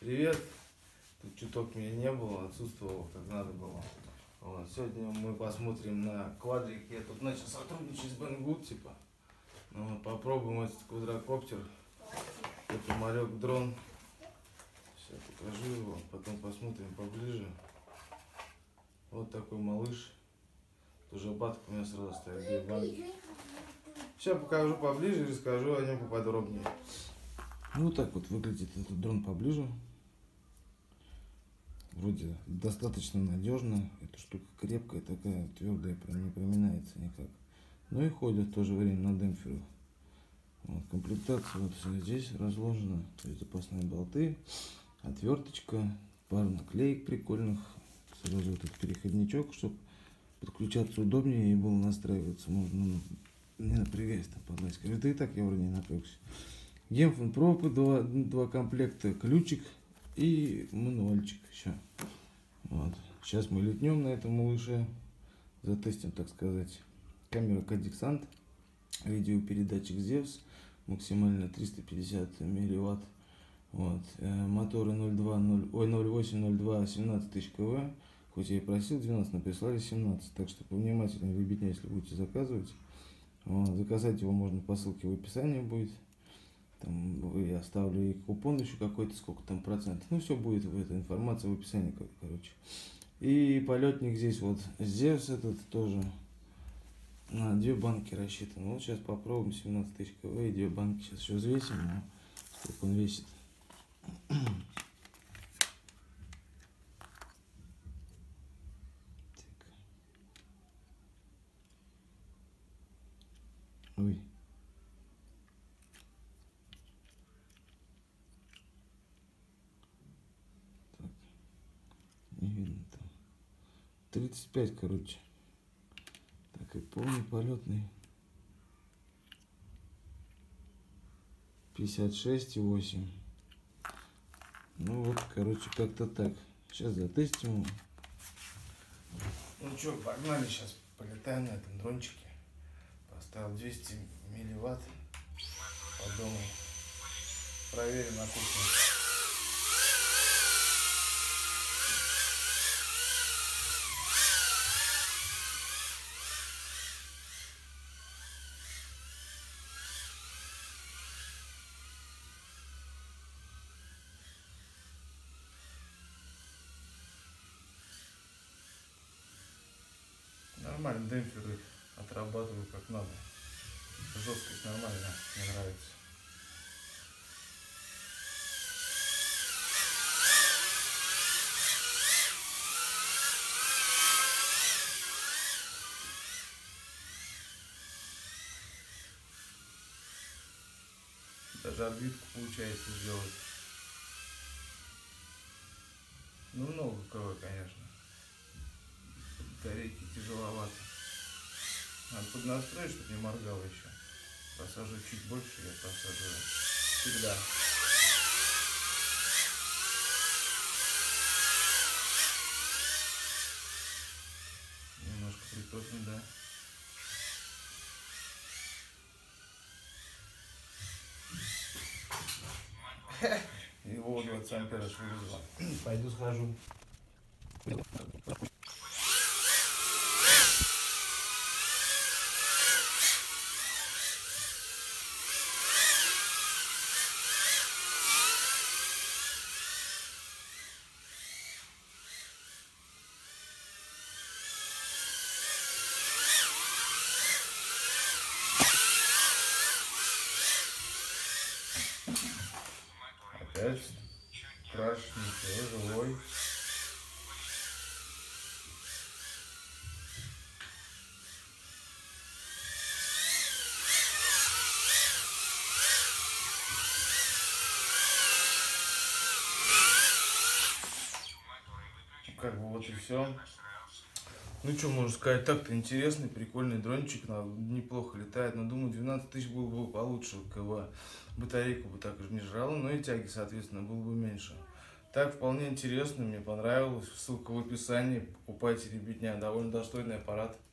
привет! Тут чуток меня не было, отсутствовал, как надо было. Вот. Сегодня мы посмотрим на квадрик. Я тут начал сотрудничать с Banggood, типа. Ну, вот, попробуем этот квадрокоптер. Это малек дрон. Сейчас покажу его, потом посмотрим поближе. Вот такой малыш. Тоже батка у меня сразу стоит, 2 банки. Сейчас покажу поближе и расскажу о нем поподробнее. Вот так вот выглядит этот дрон поближе. Вроде достаточно надежно. Эта штука крепкая, такая твердая, не проминается никак. Ну и ходит в то же время на демпферах. Вот, комплектация вот все здесь разложена. То есть запасные болты, отверточка, пару наклеек прикольных. Сразу вот этот переходничок, чтобы подключаться удобнее и было настраиваться. Можно не напрягаясь там под лаской. Это и так я вроде не напрягся. Гемфон пропы, два комплекта, ключик и мануальчик еще. Вот. Сейчас мы летнем на этом малыше, затестим, так сказать. Камера Cadixant, видеопередатчик Zevs, максимально 350 милливатт. Вот. Моторы 0802 17 тысяч кв. Хоть я и просил 12, но прислали 17. Так что повнимательнее, ребятня, если будете заказывать. Вот. Заказать его можно по ссылке в описании будет. Там я оставлю и купон еще какой-то, сколько там процентов. Ну, все будет в этой информации в описании, короче. И полетник здесь вот Zevs этот тоже на 2 банки рассчитан. Вот сейчас попробуем 17 тысяч кв и 2 банки. Сейчас еще взвесим, но сколько он весит. Ой. Так. Не видно там. 35, короче. Так, и полный полетный. 56,8. Ну вот, короче, как-то так. Сейчас затестим. Ну что, погнали сейчас. Полетаем на этом дрончике. Поставил 200 милливатт по дому. Проверим на кухне. Нормально, демпферы отрабатываю как надо. Жесткость нормальная, мне нравится. Даже отбитку получается сделать. Ну, много кого, конечно. Батарейки тяжеловато. Надо поднастроить, чтобы не моргало еще. Посажу чуть больше, я посаживаю всегда. Немножко притопим, да. Его 20 ампер аж вылезло. Пойду схожу. Опять краш, ничего, живой. Как бы вот и все. Ну что можно сказать, так-то интересный, прикольный дрончик, неплохо летает, но думаю 12 тысяч было бы получше КВ. Батарейку бы так же не жрала, но и тяги, соответственно, было бы меньше. Так, вполне интересно, мне понравилось, ссылка в описании, покупайте, ребятня, довольно достойный аппарат.